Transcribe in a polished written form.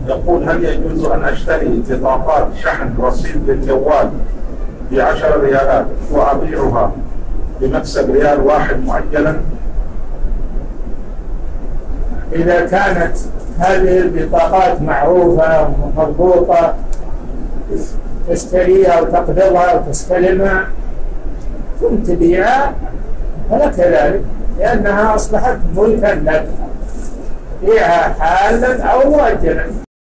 يقول: هل يجوز أن أشتري بطاقات شحن رصيد للجوال ب10 ريالات وأبيعها بمكسب ريال واحد مؤجلا؟ إذا كانت هذه البطاقات معروفة ومضبوطة تشتريها وتقبضها وتستلمها ثم تبيعها فلك ذلك، لأنها أصبحت ملكا لك، بيعها حالا أو مؤجلا.